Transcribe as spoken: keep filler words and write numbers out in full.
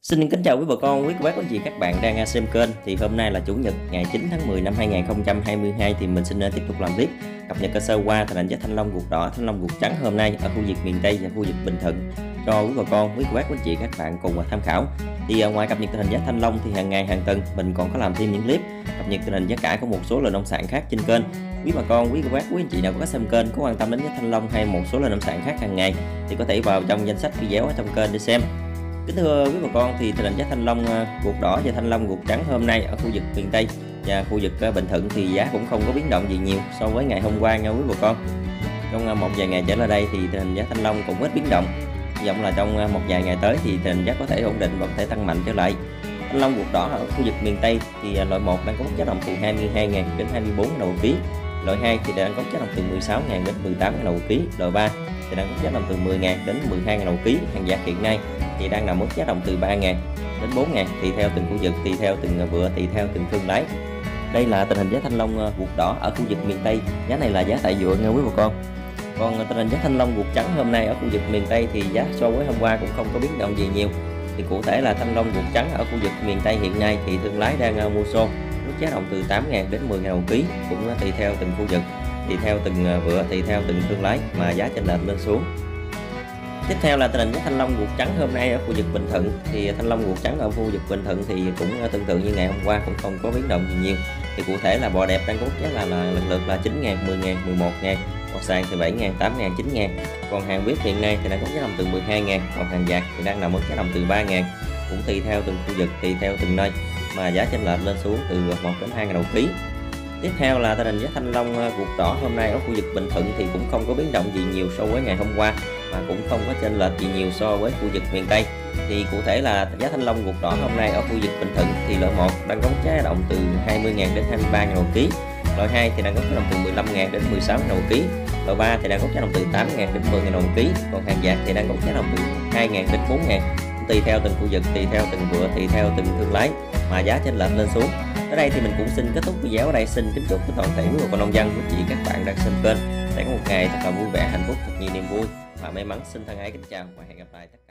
Xin kính chào quý bà con, quý cô bác, quý anh chị các bạn đang xem kênh. Thì hôm nay là Chủ nhật ngày chín tháng mười năm hai nghìn không trăm hai mươi hai thì mình xin tiếp tục làm clip cập nhật cơ sơ qua tình hình giá thanh long ruột đỏ, thanh long ruột trắng hôm nay ở khu vực miền Tây và khu vực Bình Thuận cho quý bà con, quý cô bác, quý anh chị các bạn cùng tham khảo. Thì ngoài cập nhật tình hình giá thanh long thì hàng ngày hàng tuần mình còn có làm thêm những clip cập nhật tình hình giá cả của một số loại nông sản khác trên kênh. Quý bà con, quý cô bác, quý anh chị nào có xem kênh có quan tâm đến giá thanh long hay một số loại nông sản khác hàng ngày thì có thể vào trong danh sách video ở trong kênh để xem. Kính thưa quý bà con, thì tình hình giá thanh long ruột đỏ và thanh long ruột trắng hôm nay ở khu vực miền Tây và khu vực Bình Thuận thì giá cũng không có biến động gì nhiều so với ngày hôm qua nha quý bà con. Trong một vài ngày trở lại đây thì tình hình giá thanh long cũng ít biến động. Hy vọng là trong một vài ngày tới thì tình hình giá có thể ổn định và có thể tăng mạnh trở lại. Thanh long ruột đỏ ở khu vực miền Tây thì loại một đang có mức giá đồng từ hai mươi hai nghìn đến hai mươi bốn nghìn đồng một ký. Loại hai thì đang có giá đồng từ mười sáu nghìn đến mười tám nghìn đồng một ký. Loại ba thì đang có giá đồng từ mười nghìn đến mười hai nghìn đồng một ký. Hàng dạt hiện nay thì đang nằm mức giá đồng từ ba nghìn đến bốn nghìn tùy theo từng khu vực, tùy theo từng vựa, tùy theo từng thương lái. Đây là tình hình giá thanh long ruột đỏ ở khu vực miền Tây. Giá này là giá tại vựa nha quý bà con. Còn tình hình giá thanh long ruột trắng hôm nay ở khu vực miền Tây thì giá so với hôm qua cũng không có biến động gì nhiều. Thì cụ thể là thanh long ruột trắng ở khu vực miền Tây hiện nay thì thương lái đang mua xô mức giá đồng từ tám nghìn đến mười nghìn đồng một ký, cũng tùy theo từng khu vực, tùy theo từng vựa, tùy theo từng thương lái mà giá chênh lệch lên xuống. Tiếp theo là tình hình giá thanh long ruột trắng hôm nay ở khu vực Bình Thuận. Thì thanh long ruột trắng ở khu vực Bình Thuận thì cũng tương tự như ngày hôm qua, cũng không có biến động gì nhiều. Thì cụ thể là bò đẹp đang có mức giá là, là lần lượt là chín nghìn, mười nghìn, mười một nghìn, bò sàn thì bảy nghìn, tám nghìn, chín nghìn. Còn hàng vip hiện nay thì đang có giá đồng từ mười hai nghìn, còn hàng dạt thì đang nằm mức giá đồng từ ba nghìn, cũng tùy theo từng khu vực, tùy theo từng nơi mà giá chênh lệch lên xuống từ một đến hai nghìn đồng ký. Tiếp theo là tình hình giá thanh long ruột đỏ hôm nay ở khu vực Bình Thuận thì cũng không có biến động gì nhiều so với ngày hôm qua, mà cũng không có chênh lệch gì nhiều so với khu vực miền Tây. Thì cụ thể là giá thanh long ruột đỏ hôm nay ở khu vực Bình Thuận thì loại một đang có giá động từ hai mươi nghìn đến hai mươi ba nghìn đồng ký. Loại hai thì đang có giá động từ mười lăm nghìn đến mười sáu nghìn đồng ký. Loại ba thì đang có giá động từ tám nghìn đến mười nghìn đồng ký. Còn hàng dạt thì đang có giá động từ hai nghìn đến bốn nghìn, tùy theo từng khu vực, tùy theo từng vựa, tùy theo từng thương lái mà giá chênh lệch lên xuống. Ở đây thì mình cũng xin kết thúc video ở đây. Xin kính chúc với toàn thể quý bà con nông dân, quý chị các bạn đang xem kênh sẽ có một ngày thật là vui vẻ, hạnh phúc, thật nhiều niềm vui và may mắn. Xin thân ái kính chào và hẹn gặp lại tất cả.